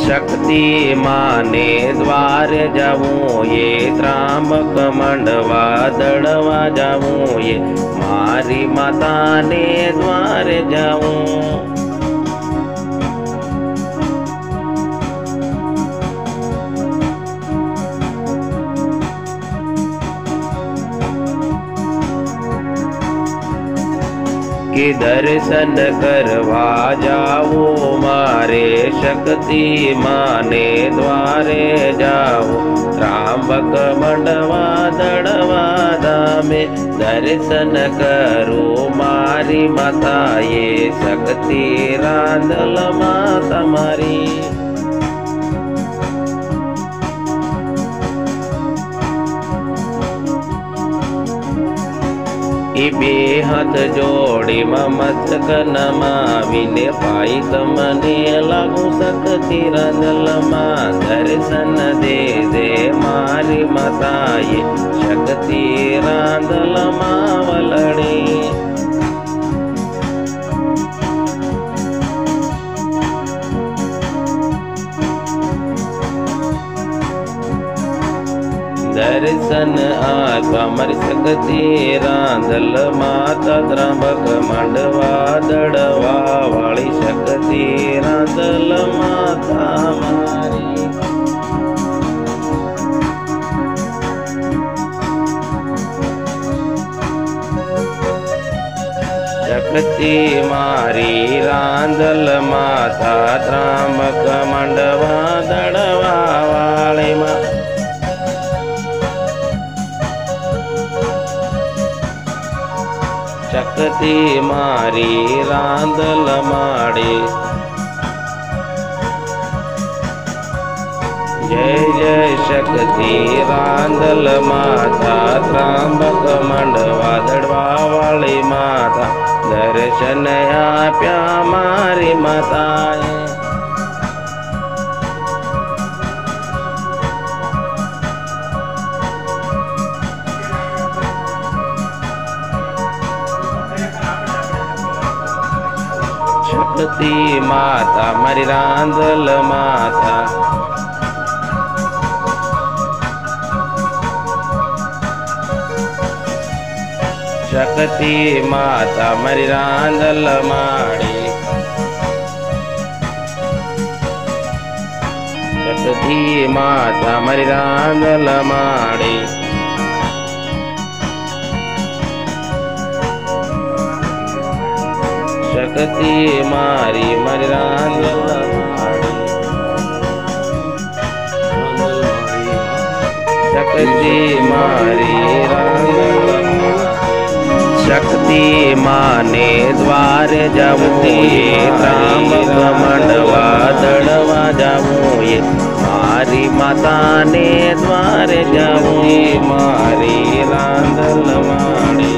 शक्ति माने द्वारे जाऊं ये त्रांबक मंडवा दड़वा जाऊं ये मारी माता ने द्वारे जाऊं। कि दर्शन करवा जाओ मारे शक्ति माने द्वारे जाओ त्रांबक मंडवा दड़वा धामे दर्शन करो मारी माता ये शक्ति रांदल माता मारी। बे हाथ जोड़ी मस्तक नमाविने पाई तमने लागू शक्ति रांदल मां दर्शन दे दे मारी माता ये शक्ति रांदल मां वलड़ी। दर्शन आत्मर शक्ति रांदल माता त्रांबक मंडवा दड़वा वाली शक्ति रांदल माता मारी। शक्ति मारी रांदल माता त्रांबक मंडवा दड़वा वाली माँ। शक्ति मारी रांदल माड़ी। जय जय शक्ति रांदल माता त्रांबक मंडवा दड़वा वाली माता दर्शन आप्या मारी माताए। शक्ति माता मारी रांदल माता शक्ति माता मारी रांदल माड़ी। शक्ति माता मारी रांदल माड़ी। शक्ति मारी मारी रांदल माड़ी। शक्ति मारी रांदल शक्ति माने द्वारे जाऊं ये त्रांबक मंडवा दड़वा जाऊं ये मारी माता ने द्वारे जाऊं मारी रांदल माड़ी।